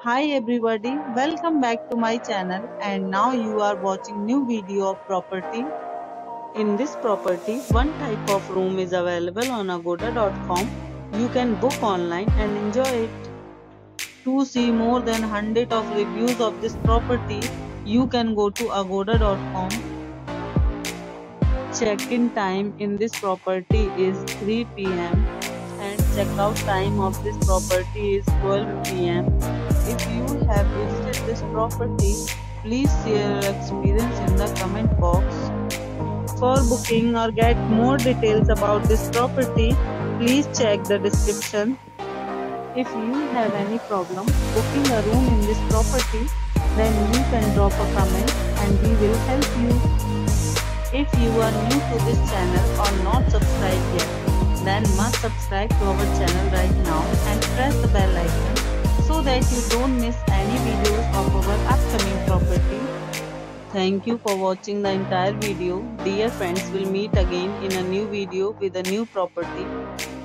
Hi everybody, welcome back to my channel and now you are watching new video of property. In this property, one type of room is available on agoda.com. You can book online and enjoy it. To see more than 100 of reviews of this property, you can go to agoda.com. Check-in time in this property is 3 p.m. and checkout time of this property is 12 p.m. If you have visited this property, please share your experience in the comment box. For booking or get more details about this property, please check the description. If you have any problem booking a room in this property, then you can drop a comment and we will help you. If you are new to this channel or not subscribed yet, then must subscribe to our channel right now and press the bell icon so that you don't miss any videos of our upcoming property. Thank you for watching the entire video. Dear friends, we'll meet again in a new video with a new property.